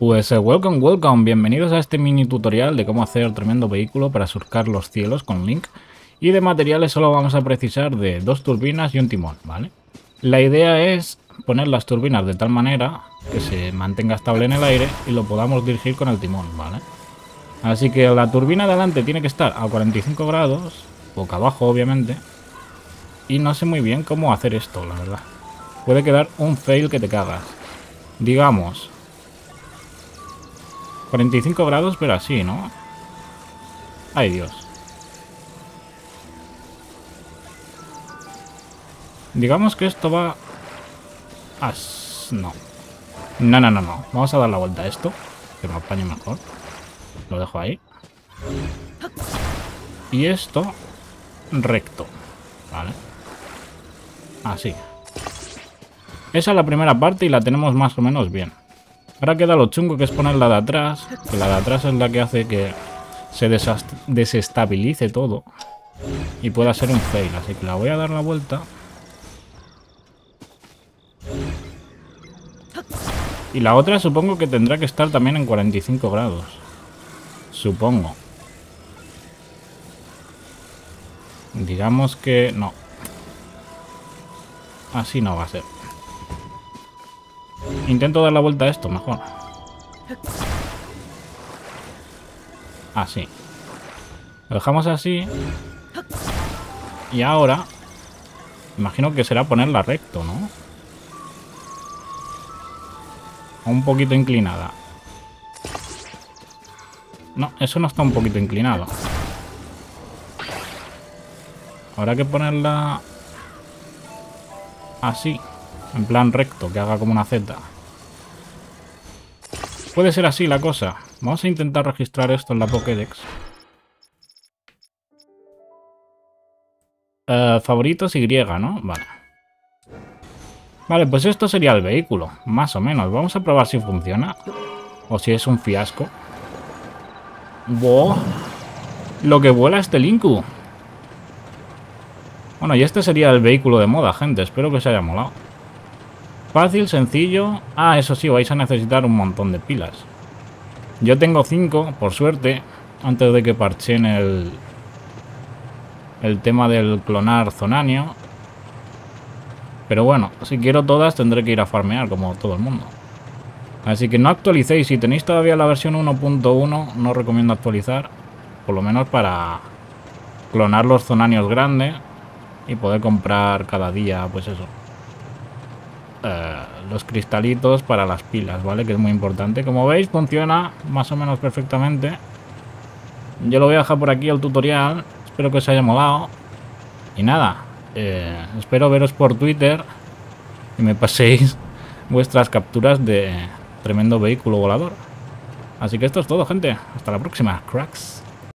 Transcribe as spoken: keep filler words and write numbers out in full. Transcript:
Pues eh, welcome, welcome, bienvenidos a este mini tutorial de cómo hacer tremendo vehículo para surcar los cielos con Link. Y de materiales solo vamos a precisar de dos turbinas y un timón, ¿vale? La idea es poner las turbinas de tal manera que se mantenga estable en el aire y lo podamos dirigir con el timón, ¿vale? Así que la turbina de adelante tiene que estar a cuarenta y cinco grados, boca abajo obviamente. Y no sé muy bien cómo hacer esto, la verdad. Puede quedar un fail que te cagas. Digamos cuarenta y cinco grados, pero así, ¿no? Ay, Dios. Digamos que esto va... As... No. No, no, no, no. Vamos a dar la vuelta a esto, que me apañe mejor. Lo dejo ahí. Y esto recto. Vale. Así. Esa es la primera parte y la tenemos más o menos bien. Ahora queda lo chungo, que es poner la de atrás. Que la de atrás es la que hace que se desestabilice todo y pueda ser un fail. Así que la voy a dar la vuelta. Y la otra supongo que tendrá que estar también en cuarenta y cinco grados. Supongo. Digamos que no. Así no va a ser. Intento dar la vuelta a esto mejor. Así. Lo dejamos así. Y ahora imagino que será ponerla recto, ¿no? Un poquito inclinada. No, eso no está un poquito inclinado. Habrá que ponerla así, en plan recto, que haga como una Z. Puede ser así la cosa. Vamos a intentar registrar esto en la Pokédex. Uh, favoritos Y, ¿no? Vale. Vale, pues esto sería el vehículo, más o menos. Vamos a probar si funciona o si es un fiasco. ¡Wow! Lo que vuela este Linku. Bueno, y este sería el vehículo de moda, gente. Espero que os haya molado. Fácil, sencillo. Ah, eso sí, vais a necesitar un montón de pilas. Yo tengo cinco, por suerte, antes de que parchen el, el tema del clonar zonanio. Pero bueno, si quiero todas tendré que ir a farmear, como todo el mundo. Así que no actualicéis. Si tenéis todavía la versión uno punto uno, no recomiendo actualizar. Por lo menos para clonar los zonanios grandes y poder comprar cada día, pues eso. Eh, los cristalitos para las pilas, ¿vale? Que es muy importante. Como veis, funciona más o menos perfectamente. Yo lo voy a dejar por aquí el tutorial. Espero que os haya molado. Y nada, eh, espero veros por Twitter y me paséis vuestras capturas de tremendo vehículo volador. Así que esto es todo, gente. Hasta la próxima, cracks.